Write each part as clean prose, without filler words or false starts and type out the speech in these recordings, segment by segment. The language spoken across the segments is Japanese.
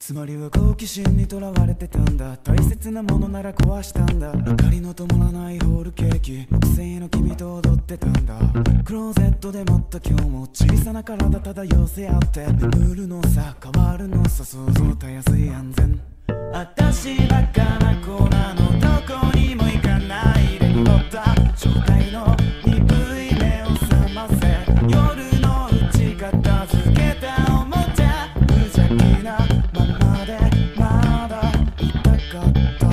つまりは好奇心にとらわれてたんだ。大切なものなら壊したんだ。明かりの灯らないホールケーキ、木製の君と踊ってたんだ。クローゼットで待った今日も小さな体漂せ合って眠るのさ、変わるのさ、想像たやすい安全。私バカな子なの、どこにも行かないで戻った紹介の鈍い目を覚ませ、夜のうち片付けたおもちゃ、無邪気なままでまだいたかった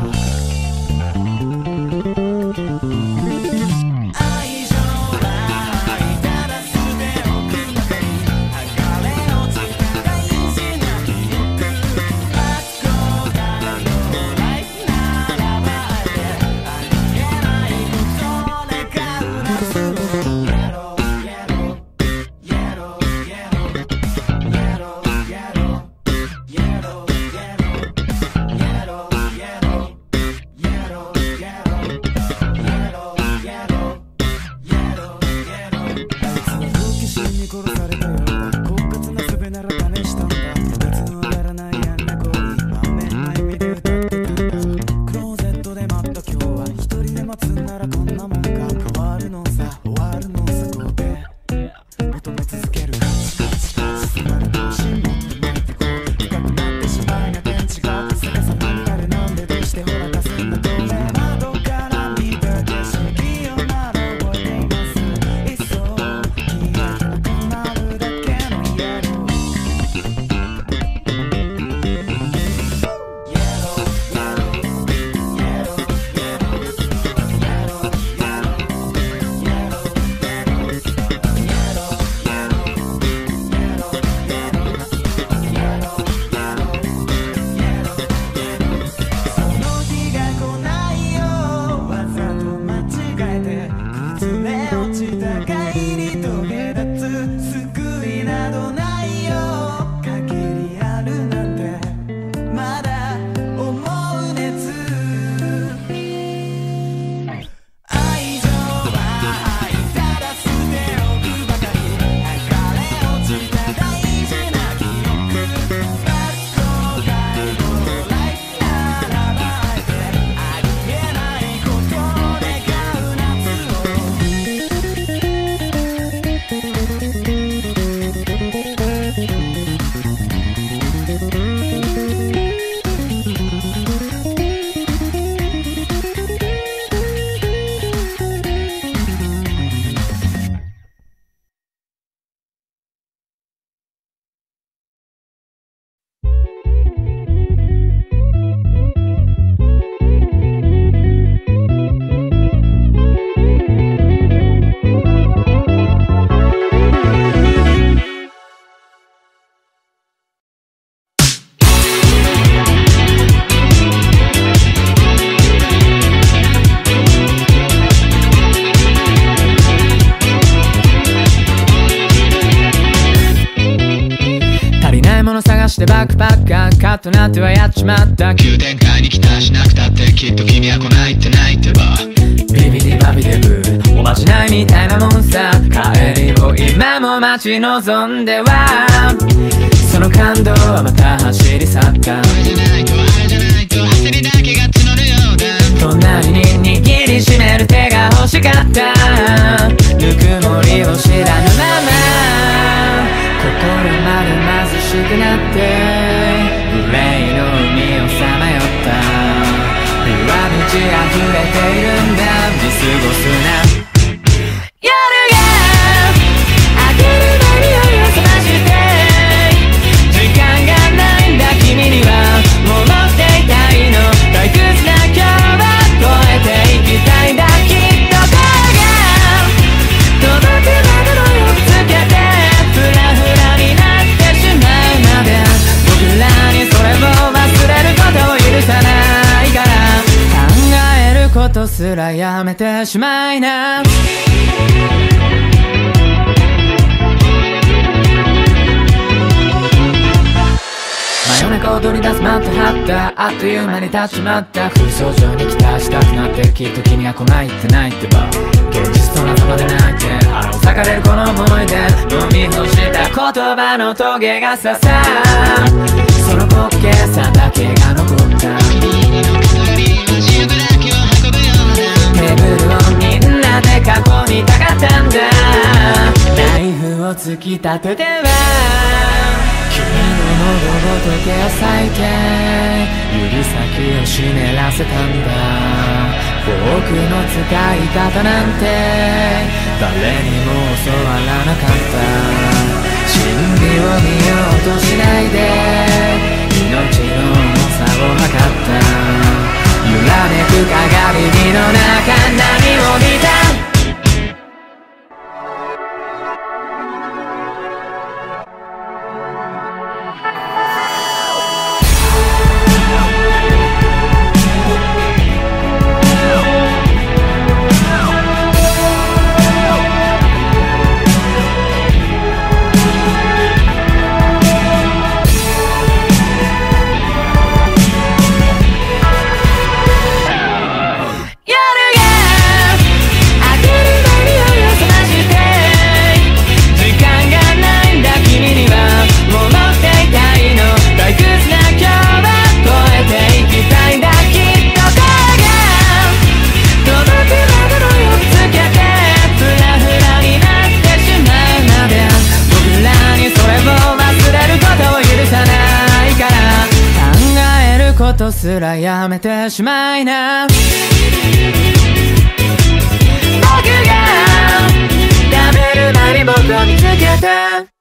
愛情はただ捨ておくばかり、剥がれ落ちた大事な記憶、憧れのライフならばありえないこと願う夏を Yellow Yellow Yellow Yellow Yellow Yellow Yellow Yellow Yellow好奇心に殺されたようだ。狡猾な術なら試したんだ。熱の上がらないあんな声に満面な意味で歌ってたんだ。クローゼットで待った今日は一人で待つならこんなもんか。変わるのさ、終わるのさ、こうで求め続けるカチカチカチ迫る同心持って巻いてこう深くなってしまいが電池が逆さまになる。なんでどうしてほらかすんだとね、窓から見た景色をまだ覚えています。いっそ消えなくなるだけのイエロー その日が来ないよ、わざと間違えて崩れ落ちた帰りと下脱、救いなどないよ、限りあるなんてまだ思う熱、愛情はただ捨ておくばかり、剥がれ落ちた大事な記憶、憧れのライフならばありえないこと願う夏を 足りないもの探してバックパッカーカッとなってはやっちまった。急展開に期待しなくたってきっと君は来ないって泣いてばビビディバビデブおまじないみたいなもんさ。帰りを今も待ち望んではその感動はまた走り去った。これじゃないとあれじゃないと焦りだけが募るようだ。隣に握りしめる手が欲しかった。ぬくもりを知らぬまま心まで貧しくなって憂いの海をさまよった。上道溢れているんだ、見過ごすな。夜が明ける前に酔いを覚まして時間がないんだ、君には戻っていたいの。退屈な今日は越えていきたいんだ。きっと声が届くまでの夜つけてフラフラになってしまうまで僕らにそれを忘れることを許さないから、考えることすらやめてしまいな。真夜中踊り出すマット張ったあっという間に立ちまった。空想上に期待したくなってきっと君は来ないってないってば現実と仲間で泣いて腹を裂かれるこの思い出飲み干した言葉のトゲが刺さその滑稽さだけが残ったテーブルをみんなで囲みたかったんだナイフを突き立てては君の喉ごと毛を裂いて指先を湿らせたんだフォークの使い方なんて誰にも教わらなかった真理を見ようとしないで命の重さを測った揺らめく鏡の中何を見たことすらやめてしまいな僕が食べる前に僕を見つけて